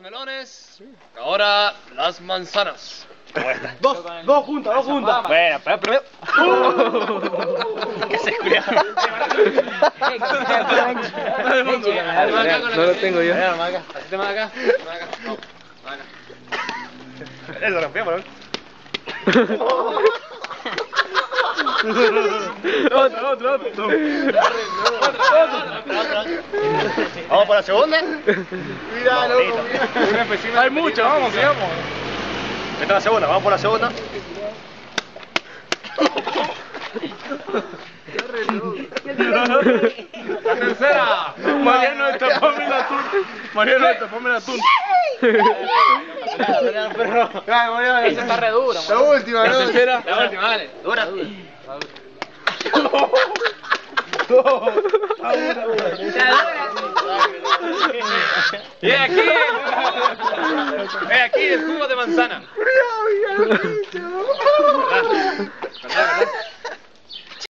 melones. Ahora las manzanas. Dos juntas. Bueno, pero primero. ¿Qué se escucha? No lo tengo yo. Hacete más acá. Eso rompió, bro. Otro. Vamos por la segunda. Mira, loco. Hay mucho, vamos, sigamos. Esta es la segunda, vamos por la segunda. La tercera. Mariano destapame el atún. Esta está re dura, La última, La ¿no? tercera. La última, dale. Dura. Y aquí el jugo de manzana.